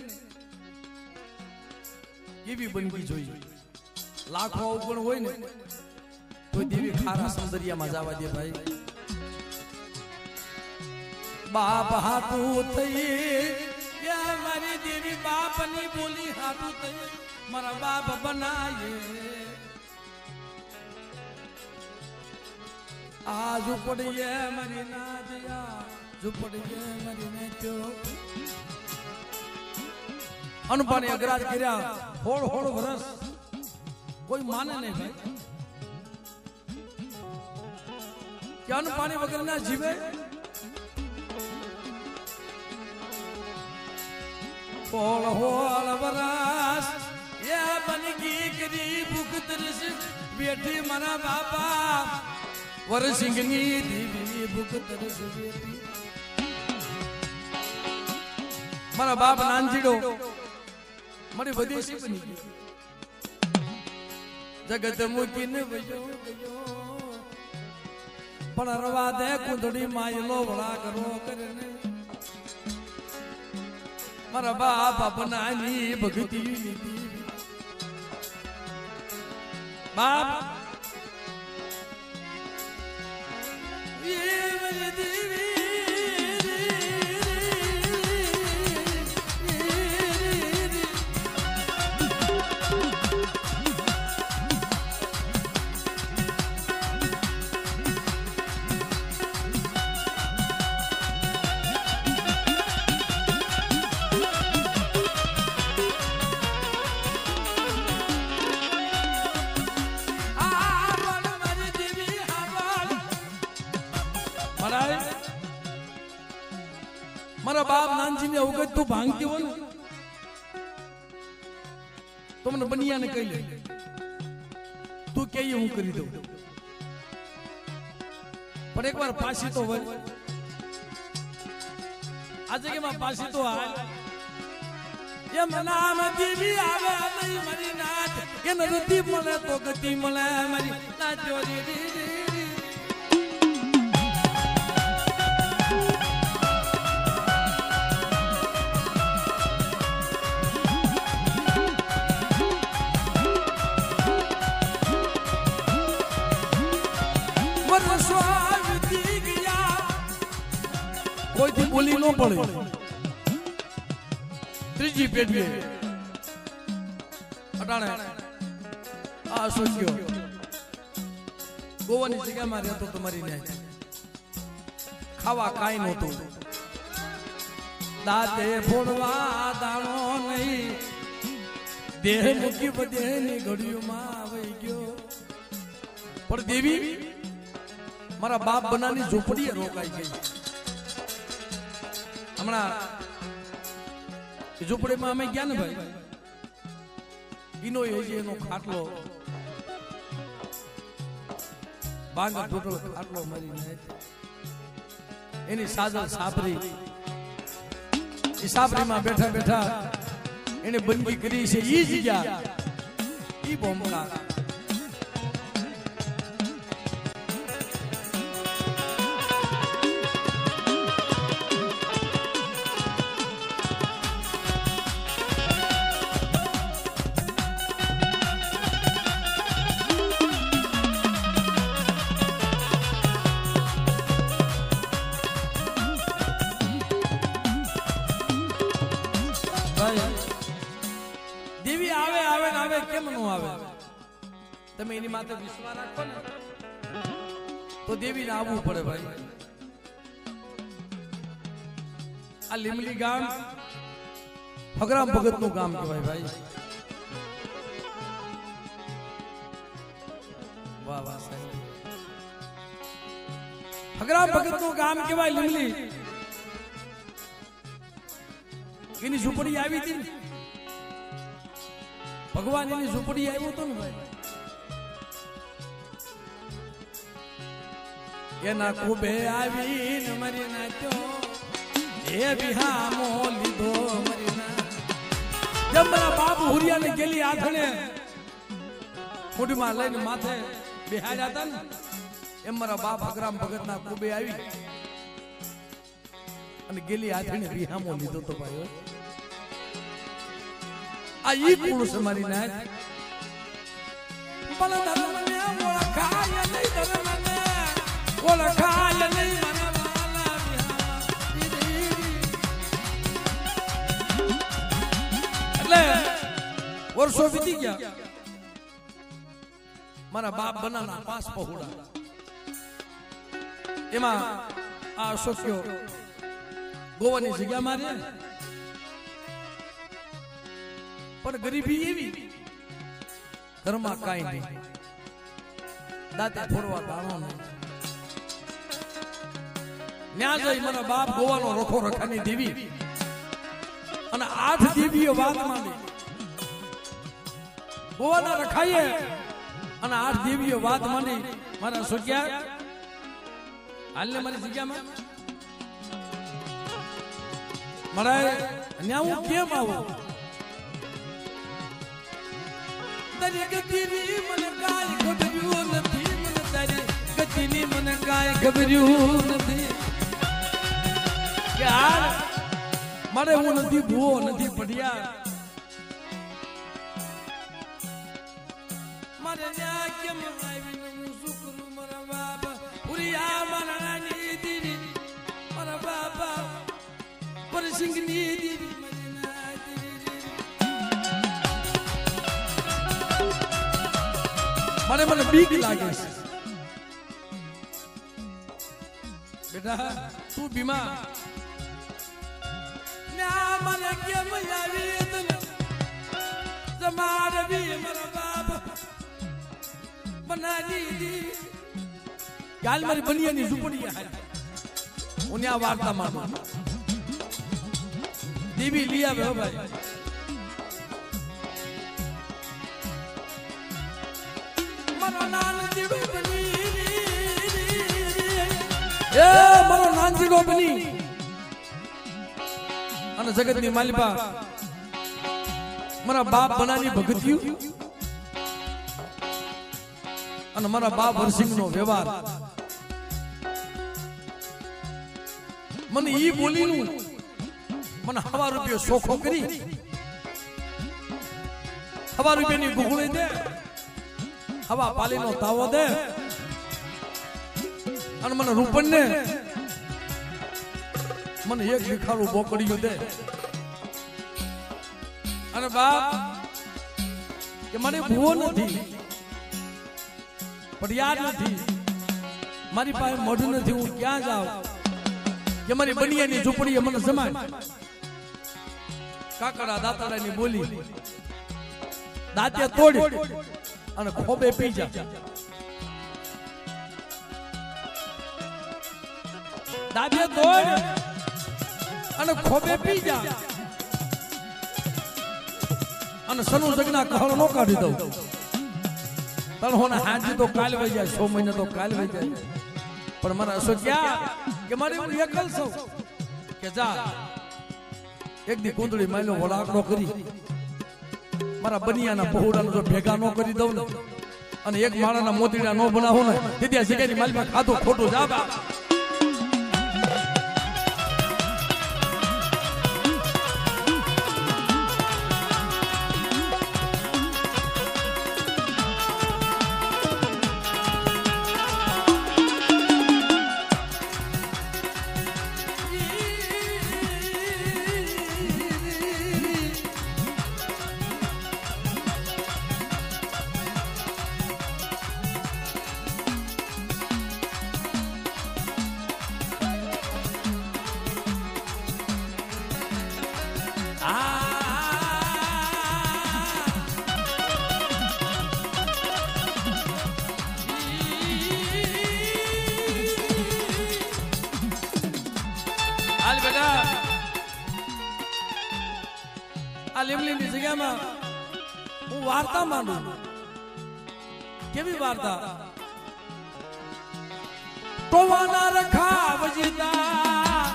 કેવી બંદગી જોઈએ લાખો અવગણ હોય ને તો દેવી ખારા સૌંદર્યમાં જવા દે ભાઈ બાપ હાટું થઈ મારી દેવી બાપની બોલી હાટું થઈ મારા બાપ બનાએ આ ઝૂંપડીએ મારી ના દયા ઝૂંપડીએ મારી ને ત્યો અનપાણી અગરાજ કર્યા હોળ હોળ વરસ કોઈ માને નહીં ભાઈ કે અનપાણી વગર ના જીવે હોળ હોળ વરસ એ બનગી કરી ભૂખ તરસ બેઠી મારા બાપા વરસિંગની દેવી ભૂખ તરસ બેઠી મારા બાપ નાનજીડો મારી વિદેશી બની ગયો જગત મૂકીને વયો ગયો પણ રવા દે કુંદડી માયલો વળા કરો કરીને મારા બાપ બનાની ભક્તિ લીધી બાપ મારા બાપ નાનજી ને અવગત તું ભાંગતી હોય ને તો મને બનિયાને કહી લે તું કે હું કરી દઉં પણ એકવાર પાછી તો હોય આજે કે માં પાછી તો હાલ એ મનામ દેવી આવે નહીં મારી નાથ એ નરતી મળે તો ગતિ મળે મારી નાચ્યો રી કોઈથી બોલી ન પડે ત્રીજી પેઢીએ અટાણે આ સોચ્યો ગોવાની જગ્યામાં રહેતો તમારી ન્યાય ખાવા કાંઈ નહોતું દાંતે ફોડવા દાણો નહીં દેહ મૂકી બધેની ઘડીઓમાં આવી ગયો પણ દેવી મારા બાપ બનાની ઝૂંપડીએ રોકાઈ ગઈ હમણાં ઝૂંપડીમાં અમે ગયા ને ભાઈ ઈનો એનો ખાટલો બાંગા ટોટલ ખાટલો મરી એની સાજલ સાપરી એ સાપરીમાં બેઠા બેઠા એને બંદી કરી છે ઈ જગ્યા ઈ બોમ્બકા દેવી આવે આવે ને આવે કેમ નો આવે તમે એની માથે વિશ્વાસ રાખો ને તો દેવીને આવવું પડે ભાઈ આ લીમલી ગામ ફગરામ ભગત નું ગામ કહેવાય ભાઈ વાહ વાહ સાહેબ ફગરામ ભગત નું ગામ કહેવાય લીમલી એની ઝૂંપડી આવી હતી ને ભગવાન એની ઝૂંપડી આવ્યો હતો ને ભાઈ એના કુબે આવીને મરી નાખ્યો એ વિહામો લીધો મરી ના જેમ મારા બાપ હુરિયાને ગેલી આથણે મોઢીમાં લઈને માથે બેહાડ્યા હતા ને એમ મારા બાપ અગ્રામ ભગતના કુબે આવી અને ગેલી આથણે વિહામો લીધો તો ભાઈ આ ઈ કુળ છે મારી નાય બલ ધર્મને ઓળખાય નહીં ધર્મને ઓળખાય નહીં મનવાલા એટલે વર્ષો વીતી ગયા મારા બાપ બનાના 5 પહોળા એમાં આ અશોક્યો ગોવાની જગ્યા મારે પણ ગરીબી એવી ઘરમાં કાંઈ નહીં દાંતે ફોડવા દાણો નહીં ન્યા જઈ મારા બાપ ગોવાનો રખો રખાની દેવી અને 8 દેવીઓ વાત માંડી ગોવાના રખાઈએ અને 8 દેવીઓ વાત માંડી મારા સોગ્યા હાલને મારી જગ્યામાં મારા ન્યા હું કેમ આવું તારી ગતિની મને કાંઈ ખબર્યું નથી મને તારી ગતિની મને કાંઈ ખબર્યું નથી યાર મારે હું નથી ભૂવો નથી પડ્યા મારે ન્યા કેમ આવીને હું શું કરું મારા બાબા પુરિયા મારા નાની દીદી મારા બાબા પરસિંગની દીદી મને મને બીક લાગે છે બેટા તું બીમાર ના મને કેમ આવી તને તમારે બી મારા બાપ બના દીધી ગાલ મારી બનિયાની ઝૂંપડી હાલ હું આ વાર્તા માનું દેવી લઈ આવે ભાઈ મારો નાનજીડો બની અને જગતની માલિપા મારા બાપ બનાની ભગત્યું અને મારા બાપ હરસિંહનો વ્યવહાર મને ઈ બોલીનું મને 1,000 રૂપિયા સોખો કરી 1,000 રૂપિયાની ગુગળી દે હવા પાલીનો તાવો દે અને મને રૂપન ને મને એક લીખાડું બોકડીયું દે અને બાપ કે મને ભૂવો નથી ફરિયાદ નથી મારી પાસે મોઢું નથી હું ક્યાં જાઉં કે મારી બનિયાની ઝૂંપડીએ મને જમાય કાકડા દાતાડાની બોલી દાંતે તોડી અને ખોબે પી જા દાદે તોડ અને ખોબે પી જા અને સનુ જગના કહળ નો કાઢી દઉં તણહોના હાજી તો કાલ વઈ જાય 6 મહિના તો કાલ વઈ જાય પણ મારા અશોક્યા કે મારી હું એકલ છું કે જા એક દી કુંદડી માયલો વડાકડો કરી મારા બનિયાના પહોળાનો જો ભેગા ન કરી દઉં ને અને એક માળાના મોતીડા ન બનાવો ને તેથી આ જગ્યાની માલમાં ખાધું ખોટું જાબા જગ્યામાં હું વાર્તા માંડું કેવી વાર્તા ટોવાના રખા વજીતા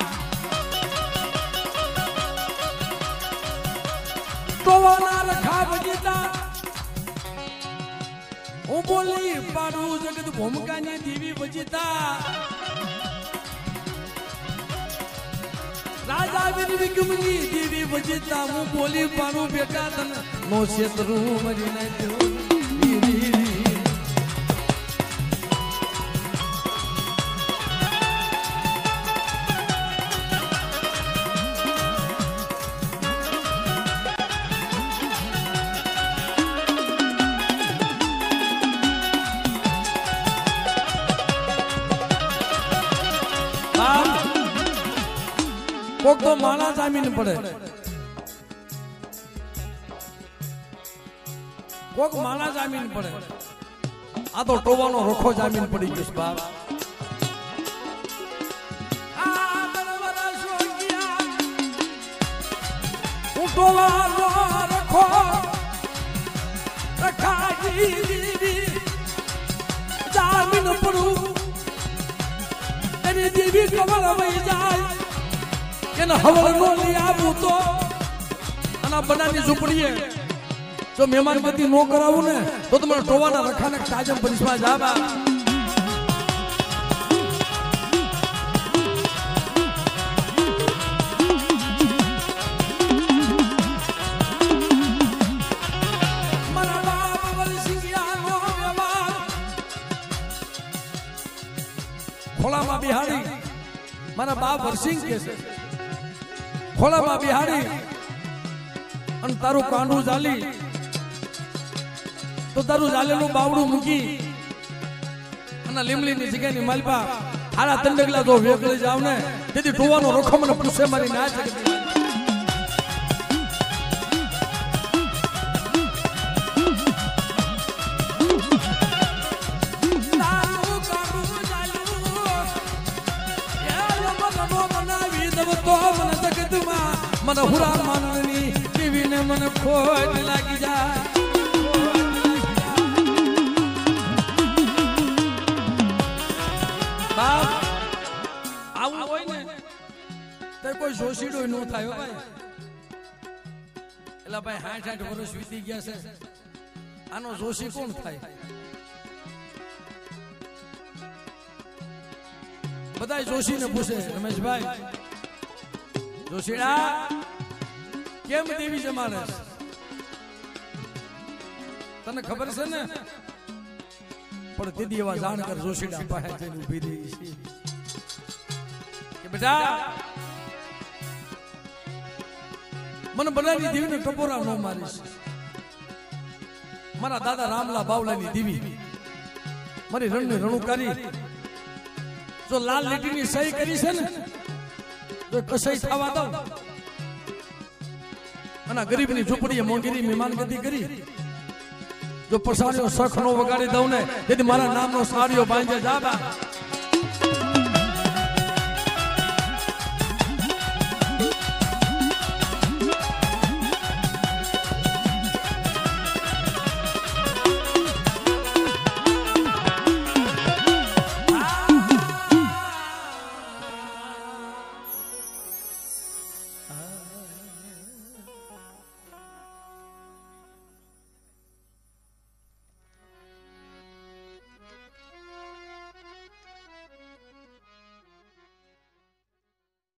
ટોવાના રખા વજીતા હું બોલી પાડું જગત ભૂમકાની દેવી વજીતા રાજા વીર વિક્રમની દેવી વજીતા હું બોલી પાનું બેટા તન નો ક્ષેત્રું મરી નાખ્યો કોક તો માણા જામીન પડે કોક માણા જામીન પડે આ તો ટોવાનો રખો જામીન પડી ગયો બાપ આ દરવાજા સોગિયા હું ટોવાનો રખો રખાજી દેવી જામીન પડું એની દેવી કમળ વહી જાય એને હવળ નો લઈ આવું તો આના બનાની ઝૂંપડીએ જો મહેમાન ગતિ નો કરાવું ને તો તમારા ટોવાના રખાને તાજમ પરિસમાં જાબા મારા બાપ વલસિંગિયાનો વ્યવહાર ખોલામાં બિહારી મારા બાપ વરસિંગ કે છે ખોલામાં બિહારી અને તારું કાંડું ચાલી તો તારું ચાલેલું બાવડું મૂકી અને લીમલીની જગ્યાની માલપા હારા તંડગલા જો વેગળી જાવ ને તેથી ટોવાનો રખો મને પૂછે મારી ના જગતી મને હુરા માનની દેવીને મને ખોટ લાગી જાય બાપ આવું હોય ને તો કોઈ શોષીડો ન થાય ભાઈ એટલે ભાઈ 60 વર્ષ વીતી ગયા છે આનો જોશી કોણ થાય બધા જોશીને પૂછે રમેશભાઈ જોશીડા કેમ દેવી જમાડે તને ખબર છે ને પણ દીદી એવા જાણ કર જોશીડા પાસે જઈને ઊભી રહી છે કે બેટા મને બનાવી દેવીને ટપોરા ન મારીશ મારા દાદા રામલા બાવલાની દેવી મારી રણની રણુકારી જો લાલ લીટીની સહી કરી છે ને તો કસાઈ થવા દઉં અને ગરીબની ઝૂંપડીએ મોંઘીની મહેમાનગતિ કરી જો પસાણીઓ સખ નો વગાડી દઉં ને તેથી મારા નામનો સાડીઓ બાંધે જાબા